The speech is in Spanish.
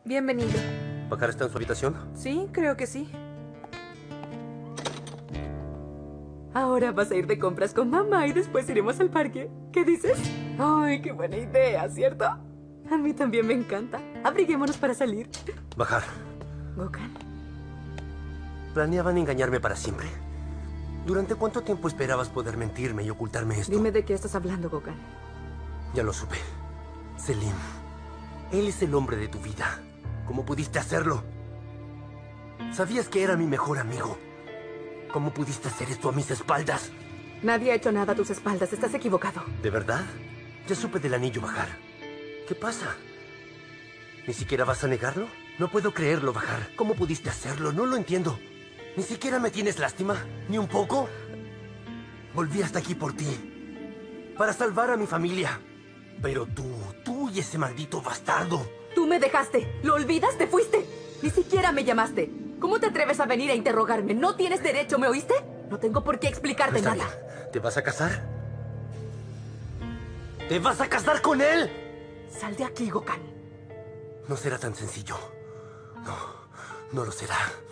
Bienvenido. ¿Bakar está en su habitación? Sí, creo que sí. Ahora vas a ir de compras con mamá y después iremos al parque. ¿Qué dices? Ay, qué buena idea, ¿cierto? A mí también me encanta. Abriguémonos para salir. Bakar, Gokhan, ¿planeaban engañarme para siempre? ¿Durante cuánto tiempo esperabas poder mentirme y ocultarme esto? dime de qué estás hablando, Gokhan. Ya lo supe. Selim. Él es el hombre de tu vida. ¿Cómo pudiste hacerlo? Sabías que era mi mejor amigo. ¿Cómo pudiste hacer esto a mis espaldas? Nadie ha hecho nada a tus espaldas. Estás equivocado. ¿De verdad? Ya supe del anillo, Bakar. ¿Qué pasa? ¿Ni siquiera vas a negarlo? No puedo creerlo, Bakar. ¿Cómo pudiste hacerlo? No lo entiendo. ¿Ni siquiera me tienes lástima? ¿Ni un poco? Volví hasta aquí por ti. Para salvar a mi familia. Pero tú y ese maldito bastardo. Tú me dejaste. ¿Lo olvidas? ¿Te fuiste? Ni siquiera me llamaste. ¿Cómo te atreves a venir a interrogarme? No tienes derecho, ¿me oíste? No tengo por qué explicarte Está nada. bien. ¿Te vas a casar? ¿Te vas a casar con él? Sal de aquí, Gokhan. No será tan sencillo. No, no lo será.